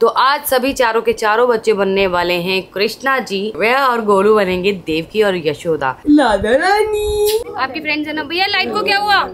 तो आज सभी चारों के चारों बच्चे बनने वाले हैं कृष्णा जी, वे और गोलू बनेंगे देवकी और यशोदा। राधा रानी आपकी फ्रेंड्स है ना भैया। लाइट को क्या हुआ?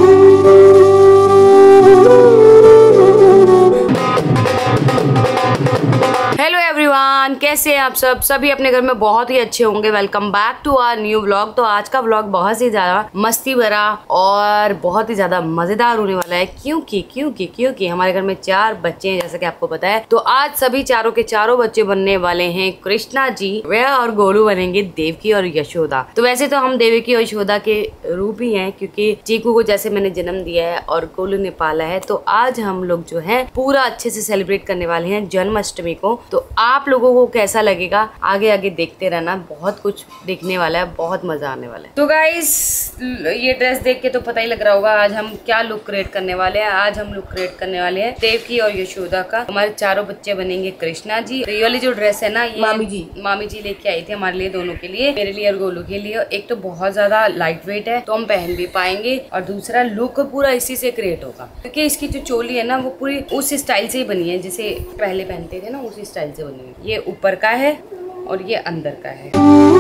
हेलो एवरीवन, कैसे हैं आप सब? सभी अपने घर में बहुत ही अच्छे होंगे। Welcome back to our new vlog. तो आज का व्लॉग बहुत ही ज्यादा मस्ती भरा और बहुत ही ज्यादा मजेदार होने वाला है। क्योंकि हमारे घर में 4 बच्चे हैं, जैसा कि आपको पता है। तो आज सभी चारों के चारों बच्चे बनने वाले हैं कृष्णा जी, वे और गोलू बनेंगे देवकी और यशोदा। तो वैसे तो हम देवकी और यशोदा के रूप ही हैं, क्योंकि चीकू को जैसे मैंने जन्म दिया है और गोलू ने पाला है। तो आज हम लोग जो है पूरा अच्छे से सेलिब्रेट करने वाले हैं जन्माष्टमी को। तो आप लोगों को कैसा लगेगा आगे आगे देखते रहना, बहुत कुछ देखने वाला है, बहुत मजा आने वाला है। तो गाइस, ये ड्रेस देख के तो पता ही लग रहा होगा आज हम क्या लुक क्रिएट करने वाले हैं। आज हम लुक क्रिएट करने वाले हैं देवकी और यशोदा का। हमारे चारों बच्चे बनेंगे कृष्णा जी। तो ये वाली जो ड्रेस है ना, ये मामी जी लेके आई थी हमारे लिए, दोनों के लिए, मेरे लिए और गोलू के लिए। एक तो बहुत ज्यादा लाइट वेट है तो हम पहन भी पाएंगे, और दूसरा लुक पूरा इसी से क्रिएट होगा, क्योंकि इसकी जो चोली है ना वो पूरी उस स्टाइल से ही बनी है जिसे पहले पहनते थे ना, उसी स्टाइल से बनी है। ये ऊपर का है और ये अंदर का है।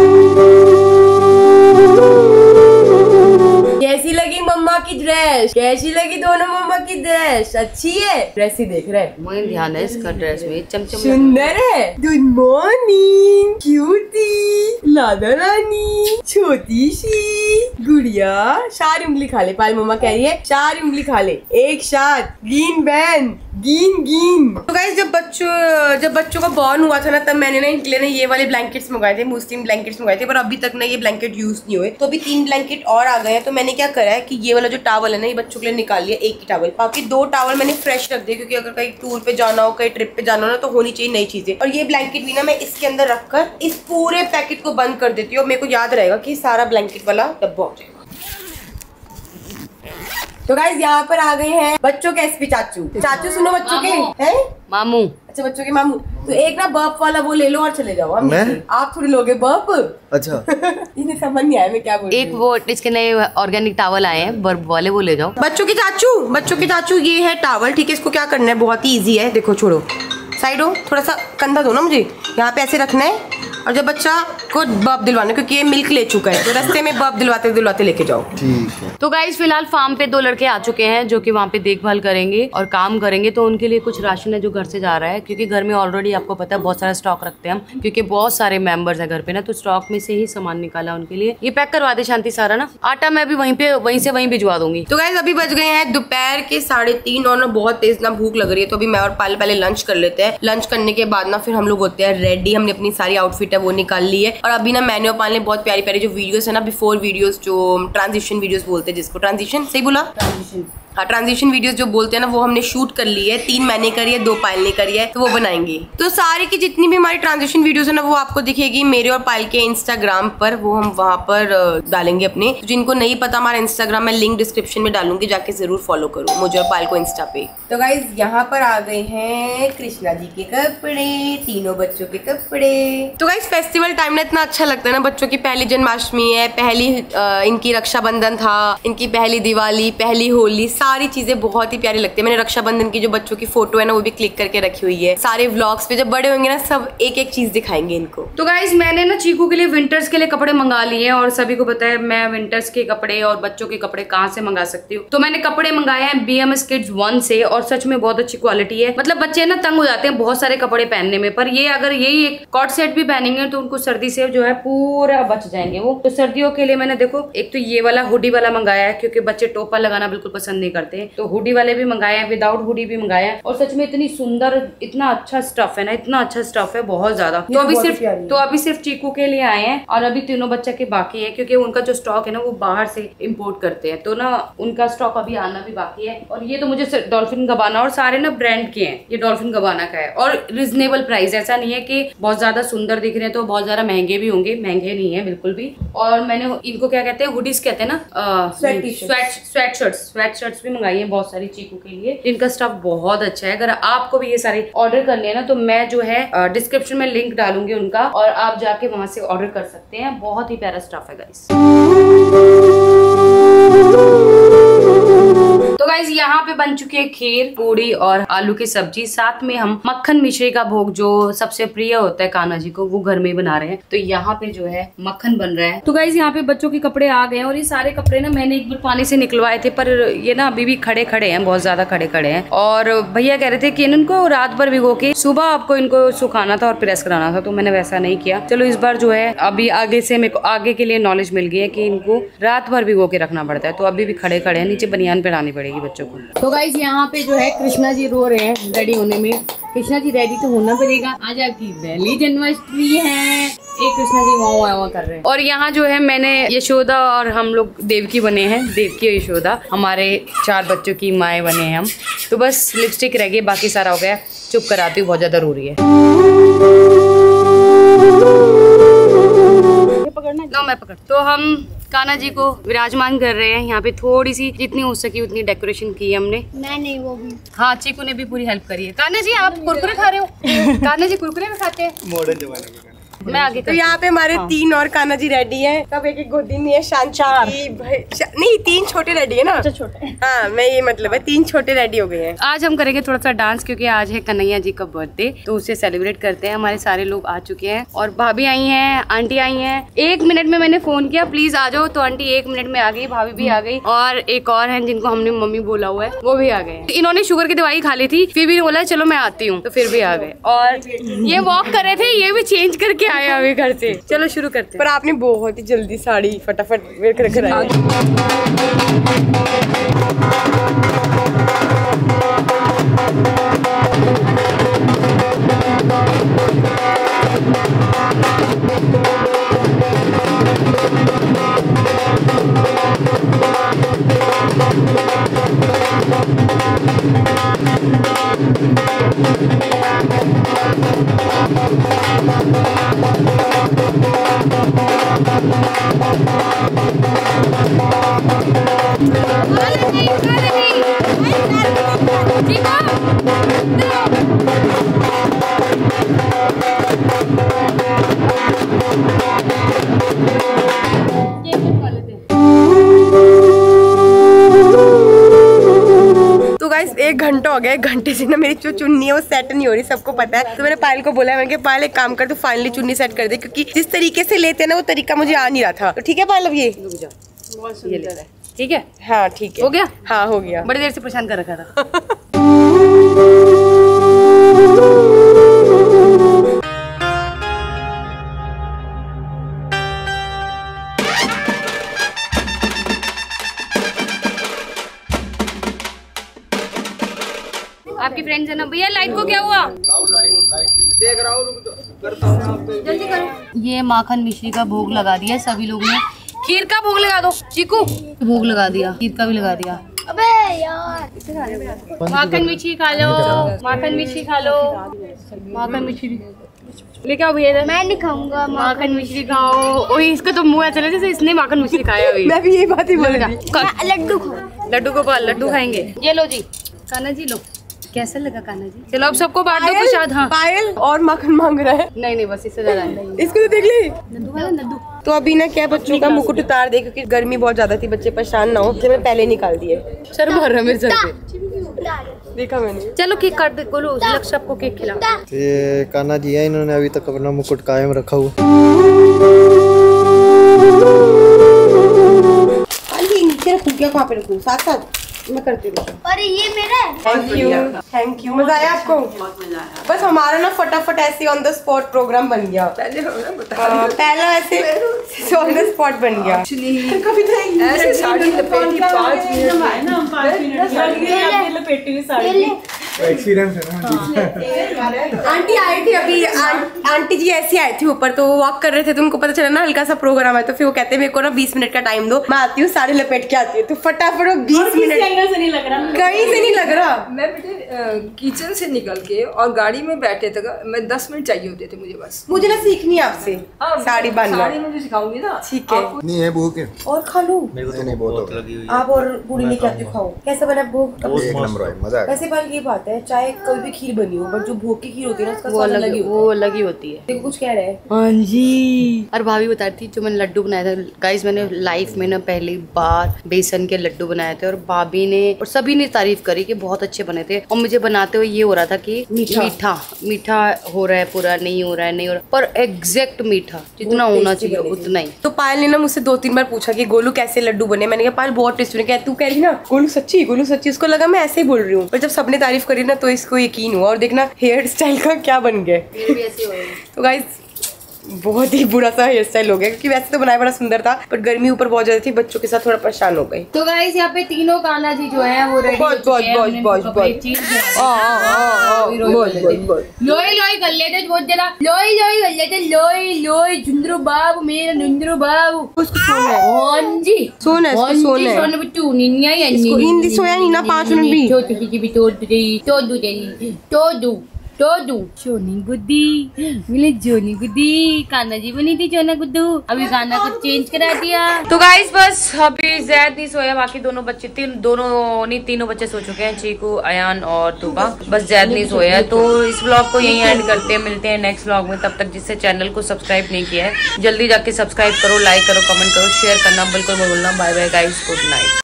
कैसी लगी मम्मा की ड्रेस? कैसी लगी दोनों मम्मा की ड्रेस? अच्छी है? ड्रेस ही देख रहे हैं, मुझे ध्यान है इसका ड्रेस में चमचम सुंदर है। Good morning cutie, Radha Rani, छोटी सी गुड़िया। 4 उंगली खा ले, पायल मम्मा कह रही है 4 उंगली खा ले एक साथ। गिन बैन, गिन। तो गाइस, जब बच्चों का बॉर्न हुआ था ना, तब मैंने ना इनके लिए ये वाले ब्लैंकेट्स मंगाए थे, मुस्लिम ब्लैंकेट्स मंगाए थे, पर अभी तक ना ये ब्लैंकेट यूज नहीं हुए। तो अभी 3 ब्लैंकेट और आ गए हैं। तो मैंने क्या करा है कि ये वाला जो टावल है ना, ये बच्चों के लिए निकाल लिया, एक ही टावल। बाकी 2 टावल मैंने फ्रेश रख दिए, क्योंकि अगर कहीं टूर पे जाना हो, कहीं ट्रिप पे जाना हो ना, तो होनी चाहिए नई चीजें। और ये ब्लैंकेट भी ना मैं इसके अंदर रखकर इस पूरे पैकेट को बंद कर देती हूँ। मेरे को याद रहेगा कि सारा ब्लैंकेट वाला डब्बा हो जाएगा। तो गाइस, यहाँ पर आ गए हैं बच्चों के एसपी चाचू सुनो बच्चों के हैं मामू। अच्छा, बच्चों के मामू। तो एक ना बर्फ वाला वो ले लो और चले जाओ। आप थोड़ी लोगे बर्फ? अच्छा। इन्हें समझ नहीं आया मैं क्या बोल रही हूँ। एक वो इसके नए ऑर्गेनिक टावल आए हैं बर्फ वाले, वो ले जाओ। बच्चों के चाचू ये है टावल, ठीक है। इसको क्या करना है, बहुत ही ईजी है। देखो, छोड़ो, साइड हो, थोड़ा सा कंधा दो ना मुझे। यहाँ पे ऐसे रखना है, और जब बच्चा को बर्फ दिलवाना, क्योंकि ये मिल्क ले चुका है, तो रास्ते में बर्फ दिलवाते लेके जाओ। ठीक है। तो गाइस, फिलहाल फार्म पे 2 लड़के आ चुके हैं जो कि वहाँ पे देखभाल करेंगे और काम करेंगे। तो उनके लिए कुछ राशन है जो घर से जा रहा है, क्योंकि घर में ऑलरेडी आपको पता है बहुत सारा स्टॉक रखते हैं हम, क्योंकि बहुत सारे मेंबर्स है घर पे ना, तो स्टॉक में से ही सामान निकाला उनके लिए। ये पैक करवा दे शांति सारा ना। आटा मैं भी वहीं से वहीं भिजवा दूंगी। तो गाइस, अभी बज गए हैं दोपहर के 3:30 और ना बहुत तेज ना भूख लग रही है। तो अभी मैं और पायल पहले लंच कर लेते हैं। लंच करने के बाद ना फिर हम लोग होते हैं रेडी। हमने अपनी सारी आउटफिट है वो निकाल ली है। और अभी ना मैंने और पायल ने बहुत प्यारी प्यारी जो वीडियोस है ना, बिफोर वीडियोस, जो ट्रांजिशन वीडियोस बोलते हैं, जिसको ट्रांजिशन सही बोला, ट्रांजिशन वीडियोस जो बोलते हैं ना, वो हमने शूट कर ली है। 3 मैंने करी है, 2 पायल ने करी है, तो वो बनाएंगे। तो सारी की जितनी भी हमारी ट्रांजिशन वीडियोस है ना, वो आपको दिखेगी मेरे और पायल के इंस्टाग्राम पर। वो हम वहाँ पर डालेंगे अपने। तो जिनको नहीं पता, हमारा इंस्टाग्राम मैं लिंक डिस्क्रिप्शन में डालूंगी, जाके जरूर फॉलो करो मुझे और पायल को इंस्टा पे। तो गाइज, यहाँ पर आ गए हैं कृष्णा जी के कपड़े, तीनों बच्चों के कपड़े। तो गाइज, फेस्टिवल टाइम में इतना अच्छा लगता है ना। बच्चों की पहली जन्माष्टमी है, पहली इनकी रक्षाबंधन था, इनकी पहली दिवाली, पहली होली, सारी चीजें बहुत ही प्यारी लगती है। मैंने रक्षाबंधन की जो बच्चों की फोटो है ना, वो भी क्लिक करके रखी हुई है। सारे व्लॉग्स पे जब बड़े होंगे ना, सब एक एक चीज दिखाएंगे इनको। तो गाइज, मैंने ना चीकू के लिए विंटर्स के लिए कपड़े मंगा लिए हैं, और सभी को पता है मैं विंटर्स के कपड़े और बच्चों के कपड़े कहाँ से मंगा सकती हूँ। तो मैंने कपड़े मंगाए हैं BMS Kids 1 से, और सच में बहुत अच्छी क्वालिटी है। मतलब बच्चे ना तंग हो जाते हैं बहुत सारे कपड़े पहनने में, पर ये अगर यही एक कॉट सेट भी पहनेंगे तो उनको सर्दी से जो है पूरा बच जाएंगे वो। तो सर्दियों के लिए मैंने देखो, एक तो ये वाला हुडी वाला मंगाया है, क्योंकि बच्चे टोपा लगाना बिल्कुल पसंद नहीं करते। तो हुडी वाले भी मंगाए हैं, विदाउट हुडी भी मंगाया है। और सच में इतनी सुंदर, इतना अच्छा स्टफ है ना, इतना अच्छा स्टफ है, बहुत ज्यादा। तो अभी सिर्फ चीकू के लिए आए हैं, और अभी तीनों बच्चे के बाकी है, क्योंकि उनका जो स्टॉक है ना वो बाहर से इम्पोर्ट करते हैं। तो ना उनका स्टॉक अभी आना भी बाकी है। और ये तो मुझे डॉल्फिन गबाना, और सारे ना ब्रांड के हैं, ये डॉल्फिन गबाना का है, और रिजनेबल प्राइस। ऐसा नहीं है कि बहुत ज्यादा सुंदर दिख रहे हैं तो बहुत ज्यादा महंगे भी होंगे, महंगे नहीं है बिल्कुल भी। और मैंने इनको क्या कहते हैं, हुडीज कहते हैं ना, स्वेट शर्ट्स भी मंगाई है बहुत सारी चीकू के लिए। इनका स्टफ बहुत अच्छा है। अगर आपको भी ये सारे ऑर्डर करने हैं ना, तो मैं जो है डिस्क्रिप्शन में लिंक डालूंगी उनका, और आप जाके वहां से ऑर्डर कर सकते हैं। बहुत ही प्यारा स्टफ है गाइस। तो गाइस यहाँ पे बन चुकी है खीर, पूड़ी और आलू की सब्जी। साथ में हम मक्खन मिश्री का भोग जो सबसे प्रिय होता है कान्हा जी को, वो घर में ही बना रहे हैं। तो यहाँ पे जो है मक्खन बन रहा है। तो गाइस यहाँ पे बच्चों के कपड़े आ गए हैं और ये सारे कपड़े ना मैंने एक बार पानी से निकलवाए थे, पर ये ना अभी भी खड़े खड़े हैं, बहुत ज्यादा खड़े खड़े हैं। और भैया कह रहे थे कि इनको रात भर भिगो के सुबह आपको इनको सुखाना था और प्रेस कराना था, तो मैंने वैसा नहीं किया। चलो इस बार जो है अभी आगे से मेरे को आगे के लिए नॉलेज मिल गई है कि इनको रात भर भिगो के रखना पड़ता है। तो अभी भी खड़े खड़े हैं, नीचे बनियान पहनानी पड़ेगी बच्चों को। तो गाइस यहाँ पे जो है कृष्णा जी रो रहे हैं रेडी होने में। कृष्णा जी रेडी तो होना पड़ेगा, आज आपकी पहली जन्माष्टमी है। एक कृष्णा जी वहाँ कर रहे हैं। और यहाँ जो है मैंने यशोदा और हम लोग देवकी बने हैं, देवकी और यशोदा हमारे 4 बच्चों की माएँ बने हैं हम। तो बस लिपस्टिक रह गई, बाकी सारा हो गया। चुप कराती हूँ, बहुत ज्यादा रो रही है। लो मैं पकड़। तो हम कान्हा जी को विराजमान कर रहे हैं यहाँ पे। थोड़ी सी जितनी हो सकी उतनी डेकोरेशन की है हमने। मैं नहीं, वो भी। हाँ, चीकू ने भी पूरी हेल्प करी है। कान्हा जी आप कुरकुरे खा रहे हो? कान्हा जी कुरकुरे में खाते हैं मॉडर्न जमाने के। मैं आगे तो यहाँ पे हमारे 3 और कान्हा जी रेडी हैं। सब एक गोदी में है। शांति नहीं, 3 छोटे रेडी है ना। अच्छा, छोटे। हाँ, मैं ये मतलब है 3 छोटे रेडी हो गए हैं। आज हम करेंगे थोड़ा सा डांस, क्योंकि आज है कन्हैया जी का बर्थडे, तो उसे सेलिब्रेट करते हैं। हमारे सारे लोग आ चुके हैं और भाभी आई हैं, आंटी आई हैं। 1 मिनट में मैंने फोन किया प्लीज आ जाओ, तो आंटी 1 मिनट में आ गई, भाभी भी आ गई और एक और है जिनको हमने मम्मी बोला हुआ है वो भी आ गए। इन्होंने शुगर की दवाई खा ली थी, फिर भी बोला चलो मैं आती हूँ, तो फिर भी आ गए। और ये वॉक कर रहे थे, ये भी चेंज करके आए अभी घर से। चलो शुरू करते हैं। पर आपने बहुत ही जल्दी साड़ी फटाफट वेयर कर तो गाइस 1 घंटा हो गया। 1 घंटे से ना मेरी जो चुन्नी है वो सेट नहीं हो रही, सबको पता है। तो मैंने पायल को बोला, मैंने पायल एक काम कर, तो फाइनली चुन्नी सेट कर दे, क्योंकि जिस तरीके से लेते हैं ना वो तरीका मुझे आ नहीं रहा था। तो ठीक है पायल, अब ये ठीक है। हाँ ठीक है, हो गया। हाँ हो गया, बड़ी देर से परेशान कर रखा था। आपकी फ्रेंड्स है ना भैया, लाइट को क्या हुआ? देख रहा हूँ, जल्दी करो। ये माखन मिश्री का भोग लगा दिया सभी लोगों ने। खीर का भोग लगा दो चीकू। भोग लगा दिया, खीर का भी लगा दिया। अबे यार, माखन मिश्री खा लो, माखन मिश्री खा लो, माखन मिश्री लेके आओ भैया। मैं नहीं खाऊंगा माखन मिश्री खाओ। ओए इसका तो मुँह ऐसा जैसे इसने माखन मिश्री खाया अभी। मैं भी यही बात ही बोल रही थी। लड्डू खाओ। लड्डू को लड्डू खाएंगे। ये लो जी कान्हा जी, लो। कैसा लगा कान्हा जी? चलो अब सबको बांट दो प्रसाद। हाँ, पायल और माखन मांग रहा है। नहीं बस इससे ज्यादा नहीं। इसको तो देख ले, लड्डू है ना, लड्डू। तो अभी ना क्या बच्चों का मुकुट उतार दे, क्योंकि गर्मी बहुत ज्यादा थी, बच्चे परेशान ना हो, तो मैं पहले निकाल दिए। सर मार रहा मेरे सर पे, देखा मैंने। चलो केक काट दे, बोलो लक्ष्य सबको केक खिलाओ। ये कान्हा जी है, इन्होंने अभी तक अपना मुकुट कायम रखा हुआ। नीचे रखूं क्या, कहाँ पे रखूं? साथ साथ मैं करती हूँ। अरे ये मेरा है। Thank you. मजा आया आपको? बहुत मजा आया। बस हमारा ना फटाफट ऐसे ऑन द स्पॉट प्रोग्राम बन गया। पहला ऐसे ऑन द स्पॉट बन गया। ऐसे साड़ी लपेटी 5 मिनट लपेटी हुई साड़ी एक्सपीरियंस है ना। आंटी आई थी अभी, आंटी जी ऐसी आई थी ऊपर, तो वो वॉक कर रहे थे, तो उनको पता चला ना हल्का सा प्रोग्राम है, तो फिर वो कहते हैं मेरे को ना 20 मिनट का टाइम दो, मैं आती हूँ साड़ी लपेट के आती हूँ। तो फटाफट वो 20 मिनट से नहीं लग रहा, कहीं से नहीं लग रहा। मैं बेटे किचन से निकल के और गाड़ी में बैठे तक मैं 10 मिनट चाहिए होते थे मुझे बस। मुझे ना सीखनी है आपसे साड़ी बांधना। साड़ी मुझे सिखाऊंगी ना। ठीक है। नहीं है भूख है और खा लूं? नहीं बहुत लगी हुई आप और बूढ़ी नहीं कहती खाओ। कैसा बना भूख? एक नंबर है, मजा आ गया। वैसे बाल ये बात बात है, चाहे कोई भी खीर बनी हो, बट जो भोग की खीर होती है ना उसका वो स्वाद अलग ही होती है। देखो कुछ कह रहे हैं। हाँ जी। और भाभी बता रही थी जो मैंने लड्डू बनाया था गाइस, मैंने लाइफ में ना पहली बार बेसन के लड्डू बनाए थे और भाभी ने और सभी ने तारीफ करी कि बहुत अच्छे बने थे। और मुझे बनाते हुए ये हो रहा था कि मीठा हो रहा है, पूरा नहीं हो रहा है, पर एग्जैक्ट मीठा जितना होना चाहिए उतना ही। तो पायल ने ना मुझसे 2-3 बार पूछा कि गोलू कैसे लड्डू बने। मैंने कहा पायल बहुत टेस्टी बने। तू कह रही ना गोलू सच्ची। उसको लगा मैं ऐसे ही बोल रही हूँ, पर जब सबने तारीफ करी ना तो इसको यकीन हुआ। और देखना हेयर स्टाइल का क्या बन गया। तो गाइस बहुत ही बुरा सा हेयर स्टाइल हो गया, क्योंकि वैसे तो बनाया बड़ा सुंदर था, पर गर्मी ऊपर बहुत ज्यादा थी, बच्चों के साथ थोड़ा परेशान हो गई। तो गाइस यहाँ पे तीनों कान्हा जी जो है वो रेडी हो चुके हैं। लोई कर लेते बहुत ज्यादा, लोई कर लेते, लोई झुंझुनू बाबू, मेरा झुंझुनू बाबू। हाँ जी सोना बिट्टू निन्या हिंदी सोया नहीं ना 5 मिनट भी। तो दू सोनी गुद्दी मिले जोनी गुद्दी, कान्हा जी बनी थी चोना गुद्दू, अभी गाना को चेंज करा दिया। तो गाइस बस अभी जैद नहीं सोया, बाकी दोनों बच्चे तीनों बच्चे सो चुके हैं, चीकू, अयान और तुबा। बस जैद नहीं सोया। तो इस व्लॉग को यहीं एंड करते हैं, मिलते हैं नेक्स्ट व्लॉग में। तब तक जिससे चैनल को सब्सक्राइब नहीं किया है जल्दी जाके सब्सक्राइब करो, लाइक करो, कमेंट करो, शेयर करना बिल्कुल मत भूलना। Bye bye guys, good night.